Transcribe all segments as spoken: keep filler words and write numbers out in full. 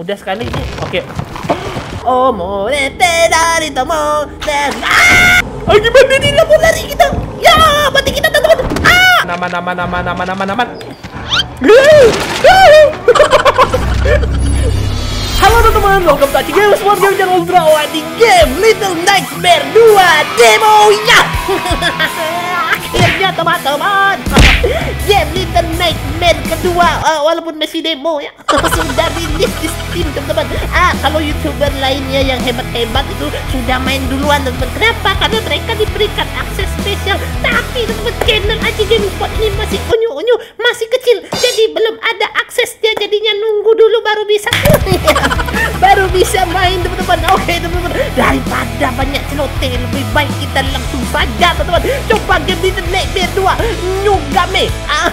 Mudah sekali ini. Oke. Oh, morete dari tomo. Ah! Oh, gimana ini mau lari kita? Ya, mati kita teman-teman. Ah! Nama nama nama nama nama nama. Halo teman-teman, welcome to Games World Game Channel Ultra di game Little Nightmare dua demonya. Akhirnya teman-teman, game Little Nightmare kedua, uh, walaupun masih demo ya, sudah rilis di Steam teman-teman. Ah, kalau youtuber lainnya yang hebat-hebat itu sudah main duluan teman-teman. Kenapa? Karena mereka diberikan akses spesial. Tapi teman-teman, channel Aji Gaming Spot ini masih unyu-unyu, masih kecil, jadi belum ada aksesnya. Jadinya nunggu dulu baru bisa, baru bisa main teman-teman. Oke teman-teman, daripada banyak celoteh, lebih baik kita langsung saja teman-teman. Coba game Little Nightmare dua New Game.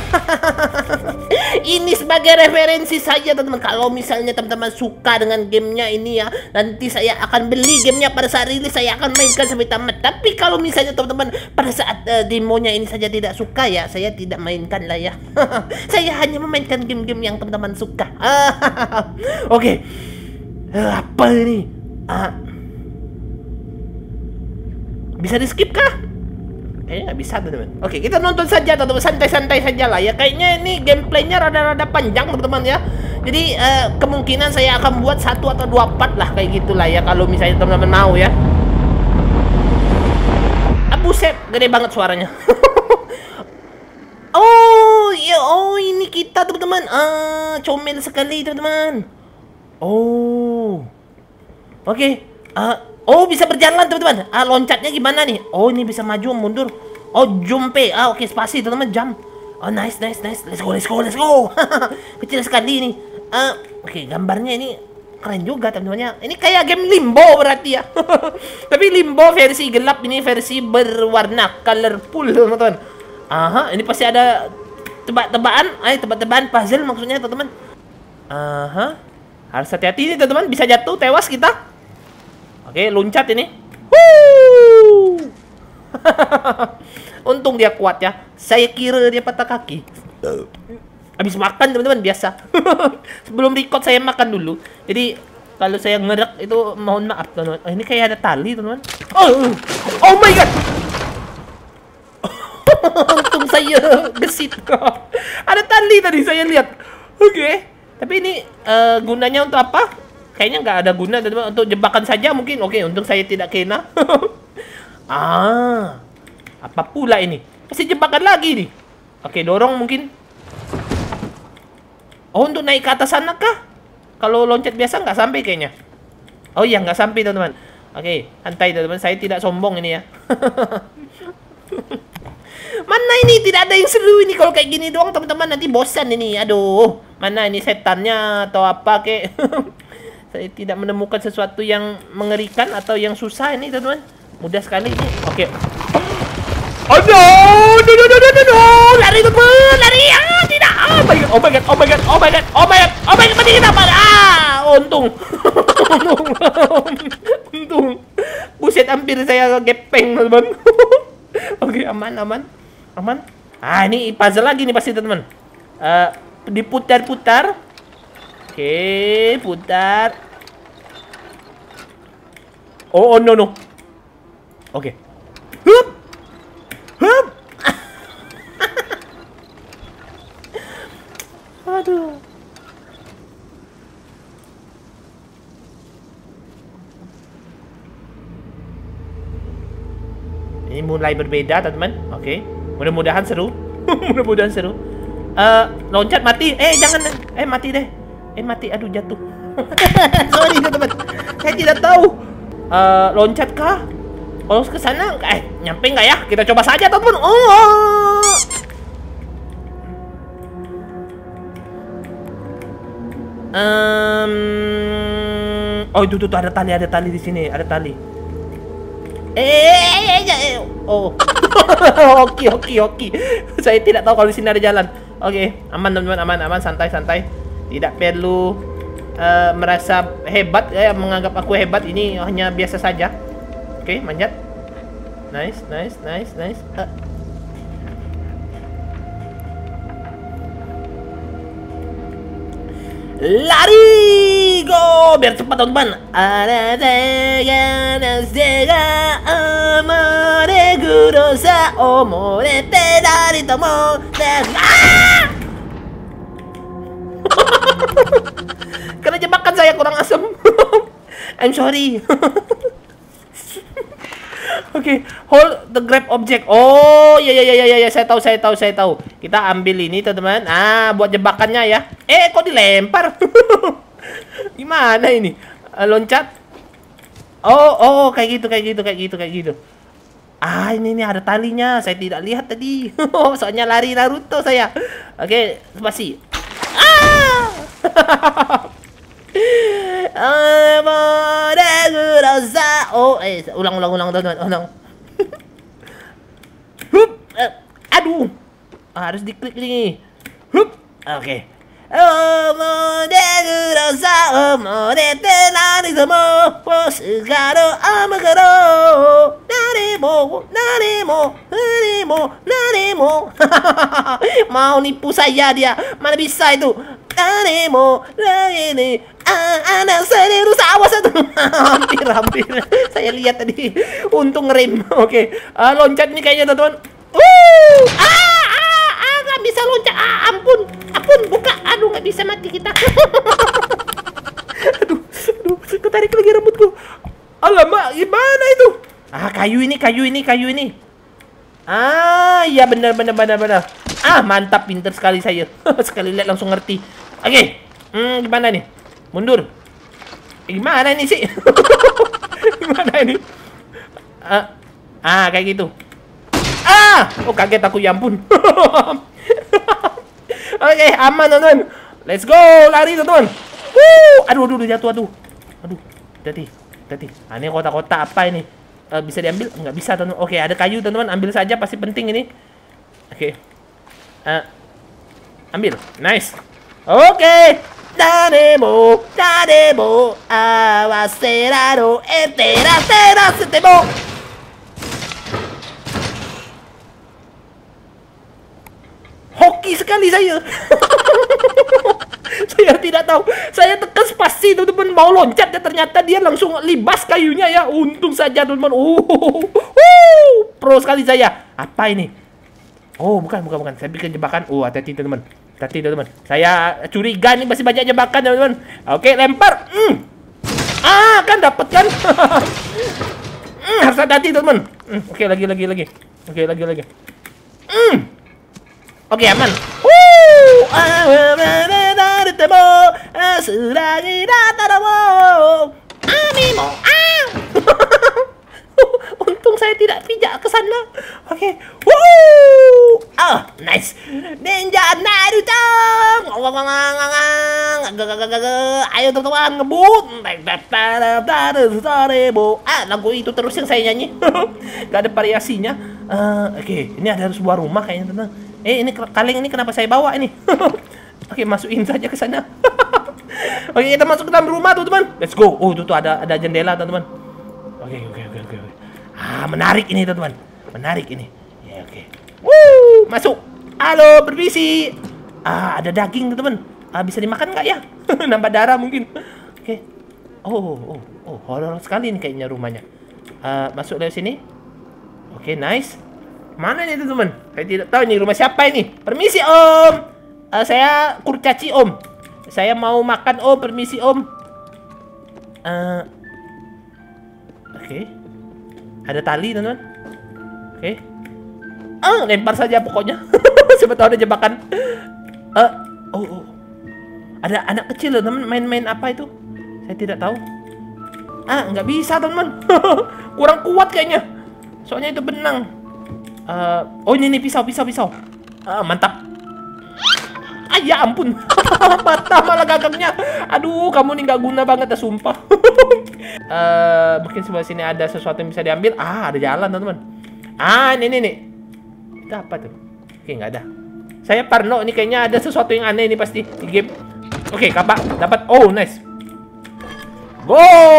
Ini sebagai referensi saja teman-teman. Kalau misalnya teman-teman suka dengan gamenya ini ya, nanti saya akan beli gamenya pada saat rilis, saya akan mainkan sampai tamat. Tapi kalau misalnya teman-teman pada saat uh, demonya ini saja tidak suka ya, saya tidak mainkan lah ya. Saya hanya memainkan game-game yang teman-teman suka. Oke, okay. uh, apa ini? Uh, bisa di skip kah? Kayaknya nggak bisa teman-teman. Oke, kita nonton saja teman-teman, santai-santai saja lah ya. Kayaknya ini gameplaynya rada-rada panjang teman-teman ya. Jadi uh, kemungkinan saya akan buat satu atau dua part lah kayak gitulah ya. Kalau misalnya teman-teman mau ya. Ah, buset, gede banget suaranya. Oh, ya, oh ini kita teman-teman. Ah, comel sekali teman-teman. Oh, oke. Okay. Uh, Oh, bisa berjalan teman-teman. Ah, loncatnya gimana nih? Oh, ini bisa maju mundur. Oh, jumpe. Ah, oke, okay, spasi teman-teman, jump. Oh, nice, nice, nice. Let's go, let's go, let's go. Kecil sekali nih. Ah, oke, okay, gambarnya ini keren juga teman-teman. Ini kayak game Limbo berarti ya. Tapi Limbo versi gelap, ini versi berwarna colorful teman-teman. Aha, ini pasti ada tebak-tebakan. Ayo, tebak-tebakan puzzle maksudnya teman-teman. Aha. Harus hati-hati nih teman-teman, bisa jatuh, tewas kita. Oke, loncat ini. Wuh. Untung dia kuat ya. Saya kira dia patah kaki. Habis makan teman-teman biasa. Sebelum record saya makan dulu. Jadi kalau saya ngerak itu mohon maaf teman-teman. Oh, ini kayak ada tali teman-teman. Oh, oh my god. Untung saya gesit. Ada tali tadi saya lihat. Oke. Tapi ini uh, gunanya untuk apa? Kayaknya nggak ada guna teman-teman, untuk jebakan saja mungkin. Oke, untung saya tidak kena. Ah, apa pula ini? Pasti jebakan lagi nih. Oke, dorong mungkin. Oh, untuk naik ke atas sana kah? Kalau loncat biasa nggak sampai kayaknya. Oh iya, nggak sampai teman-teman. Oke, santai teman-teman, saya tidak sombong ini ya. Mana ini tidak ada yang seru ini kalau kayak gini doang teman-teman, nanti bosan ini. Aduh, mana ini setannya atau apa kek? Saya tidak menemukan sesuatu yang mengerikan atau yang susah ini teman-teman. Mudah sekali ini. Oke. Oh no, no, no, no, no, no, no. Lari teman, lari. Ah, tidak. Oh my god, oh my god, oh my god, oh my god, oh my god, oh my god, mati kita. Ah, untung. Untung. Buset, hampir saya gepeng teman-teman. Oke, aman, aman, aman. Ah, ini puzzle lagi nih pasti teman-teman. Uh, diputar-putar. Oke, putar. Oh, oh no no. Oke. Hup. Hup. Aduh. Ini mulai berbeda, teman-teman. Oke. Mudah-mudahan seru. Mudah-mudahan seru. Uh, loncat mati. Eh, jangan. Eh, mati deh. Eh mati, aduh jatuh. Sorry teman-teman, saya tidak tahu. Uh, loncat kah? Oh ke sana? Eh nyampe nggak ya? Kita coba saja teman-teman. Oh. Um, oh itu tuh ada tali, ada tali di sini, ada tali. Eh, eh, oh. Oke, oke, oke. Saya tidak tahu kalau di sini ada jalan. Oke, aman teman-teman, aman, aman, santai, santai. Tidak perlu uh, merasa hebat ya, menganggap aku hebat. Ini hanya biasa saja. Oke, manjat. Nice, nice, nice, nice. Uh. Lari, go. biar cepat teman-teman. Ada saya nasega amore gurosa omore te dari tomo. Karena jebakan saya kurang asem. I'm sorry. Oke, okay, hold the grab object. Oh, ya ya ya ya ya, saya tahu, saya tahu, saya tahu. Kita ambil ini, teman-teman. Ah, buat jebakannya ya. Eh, kok dilempar? Gimana ini? Uh, loncat. Oh, oh, kayak gitu, kayak gitu, kayak gitu, kayak gitu. Ah, ini nih ada talinya. Saya tidak lihat tadi. Soalnya lari Naruto saya. Oke, okay, spasi. Ah! Oh, eh, ulang, ulang, ulang, teman-teman, ulang. Hup, eh, aduh, ah, harus diklik nih. Hup, oke. Okay. Mau nipu saya dia, mana bisa itu? Nanemo, ini, anak saya rusak, awas itu. Hampir, hampir. Saya lihat tadi, untung ngerem. Oke, okay. uh, loncat nih kayaknya teman-teman. Uh, ah, ah, ah, nggak bisa loncat. Ah, ampun, ampun, buka. Aduh, nggak bisa, mati kita. Aduh, aduh, ketarik lagi rambutku. Alamak, gimana itu? Ah, kayu ini, kayu ini, kayu ini. Ah, iya benar, benar, benar, benar. Ah, mantap, pinter sekali saya. Sekali lihat langsung ngerti. Oke, okay. hmm, gimana nih? Mundur. Eh, gimana ini sih? Gimana ini? Uh, ah, kayak gitu. Ah, oh kaget aku, ya ampun. Oke, okay, aman teman-teman. Let's go, lari teman-teman. Wuh, aduh, aduh, jatuh, aduh. Aduh, hati, hati. Ah, ini kotak-kotak apa ini? Uh, bisa diambil? Nggak bisa teman-teman. Oke, okay, ada kayu teman-teman, ambil saja, pasti penting ini. Oke. Okay. Uh, ambil, nice. Oke, okay. Danemo, danemo, awaseraro, etera, tera, setemo. Hoki sekali saya. Saya tidak tahu. Saya tekan spasi teman-teman, mau loncat ya, ternyata dia langsung libas kayunya ya. Untung saja teman-teman. Uh, uh, pro sekali saya. Apa ini? Oh, bukan, bukan, bukan. Saya bikin jebakan. Oh, hati-hati teman-teman. Hati-hati teman-teman. Saya curiga nih, masih banyak jebakan teman-teman. Oke, lempar. Mm. Ah, kan dapat kan? mm, harus hati-hati teman-teman. Mm, Oke, lagi, lagi, lagi. Oke, lagi, lagi. Mm. Oke, aman. Wuh. Untung saya tidak pijak ke sana. Oke. Okay. Woo! Oh, nice. Ninja Naruto. Ayo teman-teman, ngebut. Ah, lagu itu terus yang saya nyanyi. Gak ada variasinya. Uh, Oke, okay. Ini ada sebuah rumah kayaknya teman. Eh, ini kaleng ini kenapa saya bawa ini? Oke, okay, masukin saja ke sana. Oke, okay, kita masuk ke dalam rumah tuh teman. Let's go. Oh, itu tuh ada ada jendela teman-teman. Oke, oke, oke, oke. Ah, menarik ini teman-teman. Menarik ini. Ya, oke. Okay. Wuh, masuk. Halo, berbisi. Ah, ada daging teman-teman. Ah, bisa dimakan nggak ya? Nambah darah mungkin. Oke. Okay. Oh, oh, oh, horor sekali nih kayaknya rumahnya. Ah, masuk dari sini. Oke, okay, nice. Mana nih teman-teman? Saya tidak tahu ini rumah siapa ini. Permisi om. Uh, saya kurcaci om. Saya mau makan om. Permisi om. Uh, Oke. Okay. Ada tali teman-teman. Oke. Okay. Ah, lempar saja pokoknya. Siapa tahu ada jebakan. Uh, oh, oh. Ada anak kecil teman main-main apa itu? Saya tidak tahu. Ah, nggak bisa teman-teman. Kurang kuat kayaknya. Soalnya itu benang. Uh, oh ini nih pisau, pisau, pisau. Uh, mantap. Ah ya ampun. Patah malah gagangnya. Aduh, kamu nih nggak guna banget ya, sumpah. uh, mungkin sebelah sini ada sesuatu yang bisa diambil. Ah, ada jalan teman-teman. Ah, ini nih nih. Itu apa tuh? Oke, nggak ada. Saya parno, ini kayaknya ada sesuatu yang aneh ini pasti di game. Oke, kapak dapat. Oh, nice. Go!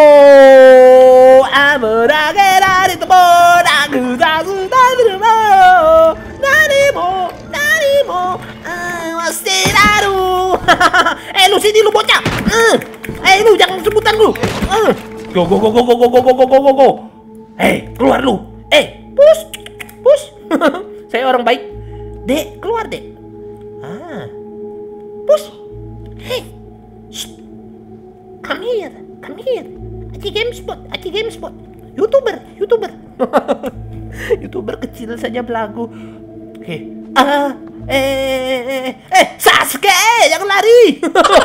Amoragera di tomo, dagu dagu dagu mo, narimo, narimo, awasiraru. Eh, lu sini lu bocah. Eh lu jangan sebutan lu. Uh. Go go go go go go go go go go go go. Eh keluar lu. Eh push push. Saya orang baik. Dek keluar dek. Ah push. Hey. Shh. Come here. Come here. Aci Gamespot. Aci Gamespot. YouTuber. YouTuber. YouTuber kecil saja belagu. Oke. Okay. Ah. Eh, eh, eh, eh, Sasuke, jangan lari.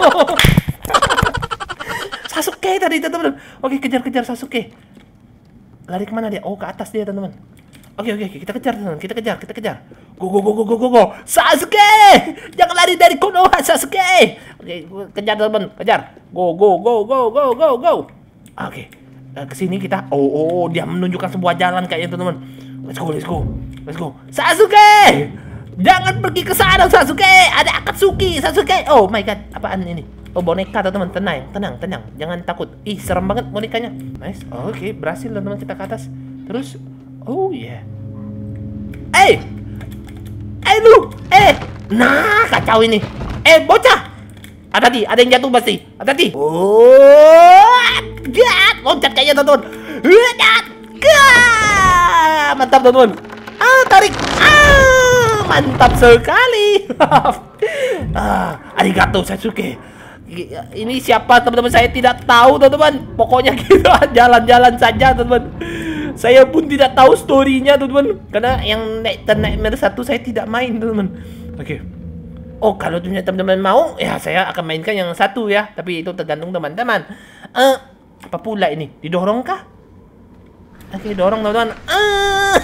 Sasuke tadi teman-teman. Oke, kejar-kejar Sasuke. Lari kemana dia? Oh, ke atas dia teman-teman. Oke, oke, kita kejar teman-teman. Kita kejar, kita kejar. Go, go, go, go, go, go, go. Sasuke, jangan lari dari Konoha, Sasuke. Oke, kejar teman-teman, kejar. Go, go, go, go, go, go, go. Oke, kesini kita. Oh, oh, dia menunjukkan sebuah jalan kayaknya teman-teman. Let's go, let's go, let's go. Sasuke. Jangan pergi ke sana Sasuke. Ada Akatsuki Sasuke. Oh my god, apaan ini? Oh boneka teman-teman. Tenang, tenang, tenang. Jangan takut. Ih, serem banget bonekanya. Nice. Oh, oke, okay. Berhasil teman-teman kita ke atas. Terus oh yeah. Eh. Eh lu. Eh. Nah, kacau ini. Eh, bocah. Ada di, ada yang jatuh pasti. Ada di. Oh. Gat, loncat kayaknya teman-teman. Gat. Gat. Mantap teman-teman. Ah, tarik. Ah. Mantap sekali. Ah, arigato Sasuke. Ini siapa teman-teman saya tidak tahu teman-teman. Pokoknya kita jalan-jalan saja teman-teman. Saya pun tidak tahu story-nya teman-teman. Karena yang naik Nightmare satu saya tidak main teman-teman. Oke. Okay. Oh kalau teman-teman mau ya saya akan mainkan yang satu ya. Tapi itu tergantung teman-teman. Uh, apa pula ini? Didorong kah? Oke, okay, dorong teman-teman. Uh.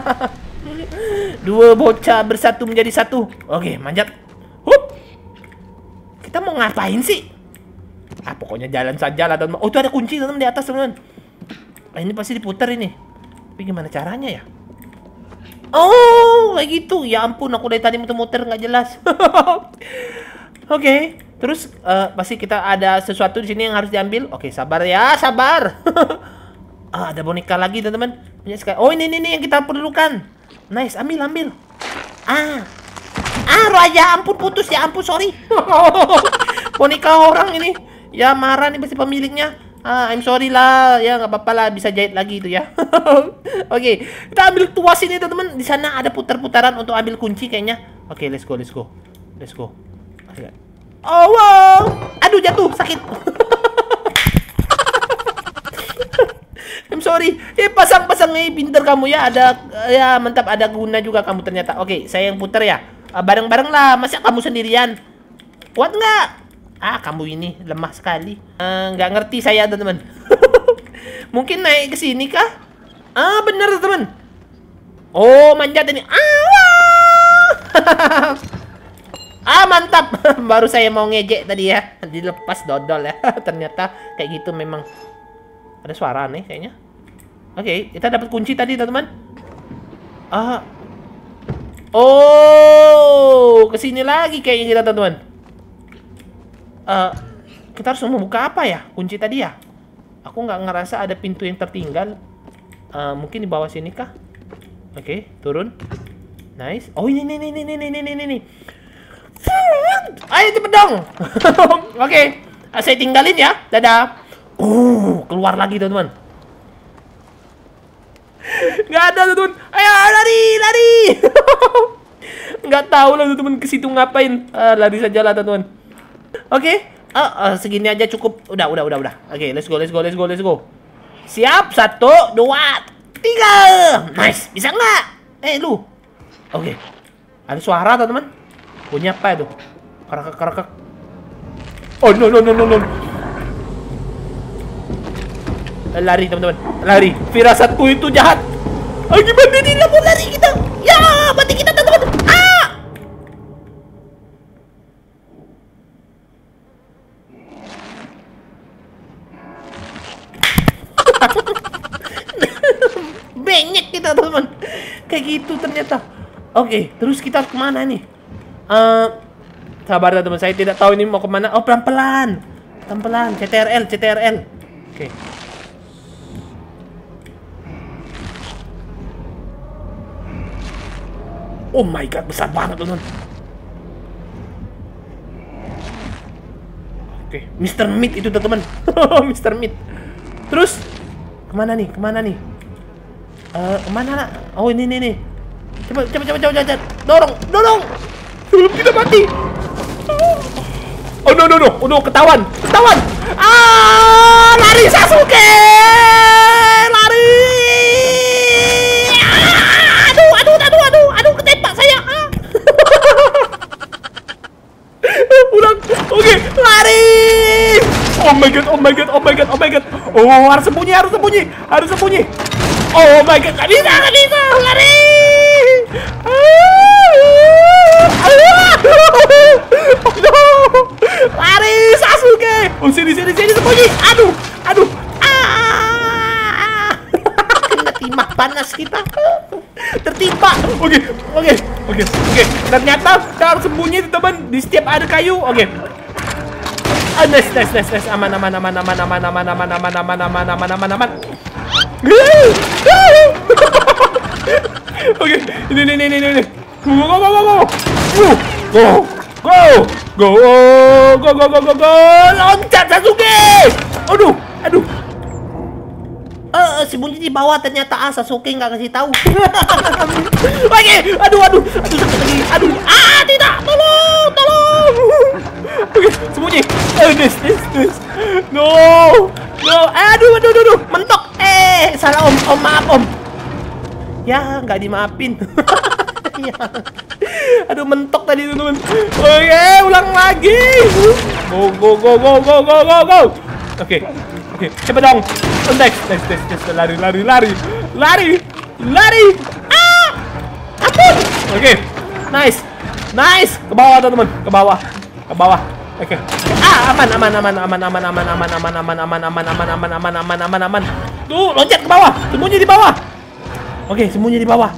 Dua bocah bersatu menjadi satu. Oke, manjat. Hup. Kita mau ngapain sih? Ah, pokoknya jalan saja lah, teman-teman. Oh, itu ada kunci, teman-teman, di atas, teman-teman. Ah, ini pasti diputar ini. Tapi gimana caranya ya? Oh, kayak gitu. Ya ampun, aku dari tadi muter-muter nggak jelas. Oke, okay. Terus uh, pasti kita ada sesuatu di sini yang harus diambil. Oke, okay, sabar ya, sabar. Ah, ada boneka lagi, teman-teman. Oh, ini, ini, ini yang kita perlukan. Nice, ambil, ambil. Ah, ah, Raya, ampun putus ya, ampun, sorry. Boneka orang ini, ya marah nih pasti pemiliknya. Ah, I'm sorry lah, ya nggak apa-apa lah, bisa jahit lagi itu ya. Oke, okay, kita ambil tuas ini teman-teman. Di sana ada putar-putaran untuk ambil kunci kayaknya. Oke, okay, let's go, let's go, let's go. Oh wow, aduh jatuh, sakit. I'm sorry. Eh pasang-pasang nih pinter kamu ya. Ada ya mantap, ada guna juga kamu ternyata. Oke, saya yang putar ya. Bareng-bareng lah. Masa kamu sendirian? Kuat nggak? Ah, kamu ini lemah sekali. Uh, nggak ngerti saya teman-teman. Mungkin naik ke sini kah? Ah, bener teman. Oh, manjat ini. Ah, ah mantap. Baru saya mau ngejek tadi ya. Dilepas dodol ya. Ternyata kayak gitu memang. Ada suara nih kayaknya. Oke, okay, kita dapat kunci tadi teman-teman. Ah. Oh, kesini lagi kayaknya kita teman-teman. Uh, kita harus membuka apa ya? Kunci tadi ya? Aku nggak ngerasa ada pintu yang tertinggal. Uh, mungkin di bawah sini kah? Oke, okay, turun. Nice. Oh ini ini ini ini ini ini ini. Ayo cepet dong. Oke, okay, saya tinggalin ya. Dadah. Uh, keluar lagi teman-teman. Nggak ada teman-teman. Ayo lari, lari. Nggak tahu lah teman-teman ke situ ngapain. Uh, lari saja lah teman-teman. Oke, okay. uh, uh, segini aja cukup. Udah, udah, udah, udah. Oke, okay, let's go, let's go, let's go, let's go. Siap, satu, dua, tiga. Nice, bisa nggak? Eh lu. Oke, okay. Ada suara teman-teman. Punya apa itu? Kerekek, kerekek. Oh no, no, no, no, no. Lari teman-teman, lari. Firasatku itu jahat. Ah, gimana ini? Mau lari kita? Ya, mati kita teman-teman. Ah! Benyek kita teman-teman. Kayak gitu ternyata. Oke, terus kita kemana nih? Uh, sabar teman-teman, saya tidak tahu ini mau kemana. Oh pelan-pelan, pelan-pelan. C T R L, C T R L. Oke. Oh my god, besar banget teman-teman. Oke, Mister Meat itu teman-teman. Mister Meat. Terus kemana nih? Kemana nih? Uh, kemana? Oh ini nih nih. Coba coba coba coba coba. Dorong, dorong. Sebelum kita mati. Oh no no no. Oh no, ketahuan. Ketahuan. Ah, lari Sasuke. Lari. Ah, aduh aduh aduh aduh aduh ketembak saya. Ah. Pulang. Oke, lari. Oh my god, oh my god, oh my god, oh my god. Oh, harus sembunyi, harus sembunyi, harus sembunyi. Oh my god, gak bisa, gak bisa, lari. Oh no, lari Sasuke. Oh sini, sini, sini, sembunyi. Aduh, aduh. Ah, kena timah panas kita. Tertimpa. Oke, oke, oke, oke. Ternyata kita harus sembunyi teman di setiap ada kayu. Oke. Ah, nice, nice, nice, nice. Aman, aman, aman, aman, aman, aman, aman, aman, aman, aman, aman, aman, aman. Oke, ini, ini, ini, ini. Go, go, go, go, go. Go, go, go, go, go, go, go, go. Loncat Sasuke. Aduh, aduh. Eh, sembunyi di bawah ternyata. Ah, Sasuke nggak kasih tahu. Oke, aduh, aduh, aduh, sakit lagi. Aduh, ah, tidak, tolong, tolong. Oke, sembunyi. Oh, this, this, this. No, no. Aduh, aduh, aduh, aduh. Mentok. Eh, salah om, om, maaf om. Ya, nggak dimaafin. Ya. Aduh, mentok tadi teman-teman. Oke, ulang lagi. Go, go, go, go, go, go, go, go. Oke, oke, coba dong. Next, next, next, next. Lari, lari, lari, lari, lari. Ah, ampun. Oke, nice, nice. Ke bawah teman-teman, ke bawah, ke bawah. Oke. Ah, aman, aman, aman, aman, aman, aman, aman, aman, aman, aman, aman, aman, aman, aman, aman, aman, aman. Tuh, loncat ke bawah, sembunyi di bawah. Oke, sembunyi di bawah.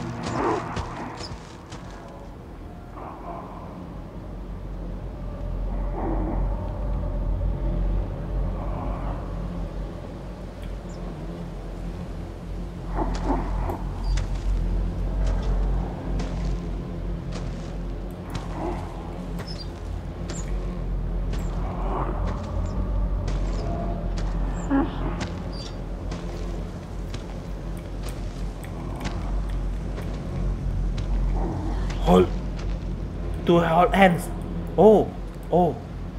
Hold to hold hands. Oh, oh.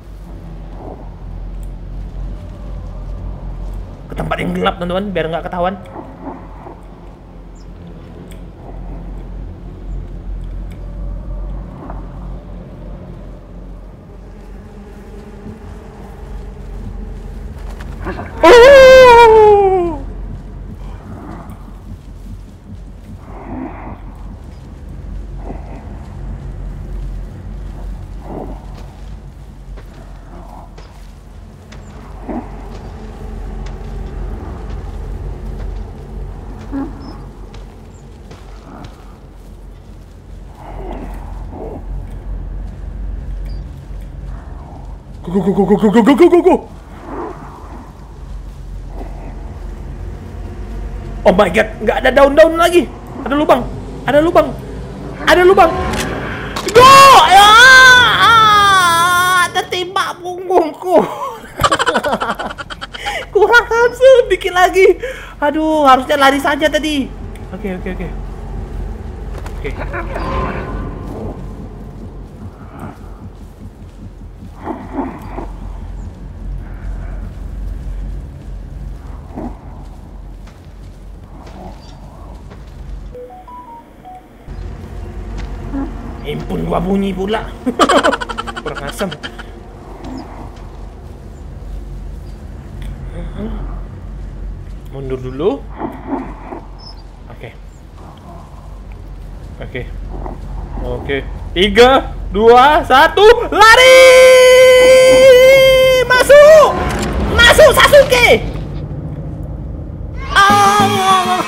Ke tempat yang gelap teman-teman biar nggak ketahuan. Oh. Go, go, go, go, go, go, go, go, go, go. Oh my god, nggak ada daun-daun lagi. Ada lubang, ada lubang, ada lubang. Go! Ah, tertembak punggungku. Kurang hamsul, dikit lagi. Aduh, harusnya lari saja tadi. Oke, oke, oke. Oke. Impun gua bunyi pula. Kurang asam. Mundur dulu. Oke. Oke. Oke. Tiga, dua, satu, lari! Masuk! Masuk Sasuke! Ah!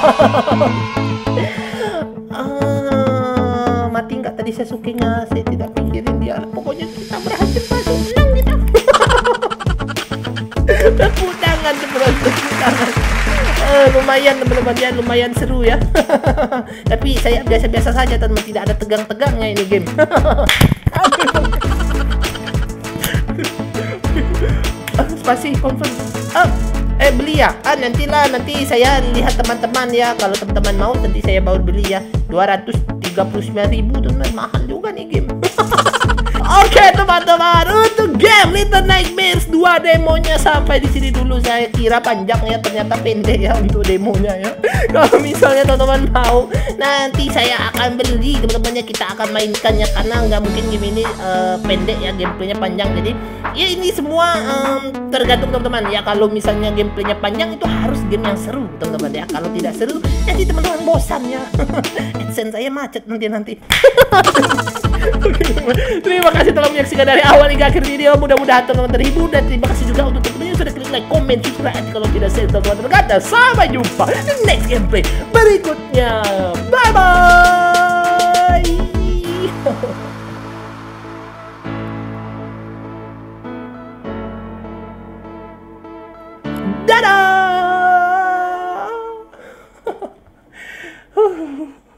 Mati nggak tadi Sasuke-nya? Saya tidak pikirin dia. Pokoknya kita berhasil masuk, menang kita. Tepuk tangan teman-teman, tepuk tangan. Uh, lumayan teman-teman ya, lumayan seru ya. Tapi saya biasa-biasa saja teman, tidak ada tegang-tegangnya ini game. Masih confirm. Oh, eh beli ya? Ah nantilah, nanti saya lihat teman-teman ya. Kalau teman-teman mau nanti saya baru beli ya. dua ratus tiga puluh sembilan ribu teman-teman, mahal juga nih game. Oke teman-teman, untuk game Little Nightmares dua demonya sampai di sini dulu. Saya kira panjang ya, ternyata pendek ya untuk demonya ya. Kalau misalnya teman-teman mau, nanti saya akan beli teman-temannya, kita akan mainkan ya, karena nggak mungkin game ini uh, pendek ya, gameplaynya panjang. Jadi ya ini semua um, tergantung teman-teman ya. Kalau misalnya gameplaynya panjang itu harus game yang seru teman-teman ya. Kalau tidak seru nanti teman-teman bosan ya. AdSense saya macet nanti-nanti. Terima kasih telah menyaksikan dari awal hingga akhir video. Mudah-mudahan teman-teman terhibur, dan terima kasih juga untuk teman-teman yang sudah klik like, comment, subscribe. Kalau tidak share, teman-teman kata sampai jumpa di next gameplay berikutnya. Bye bye. Dadah.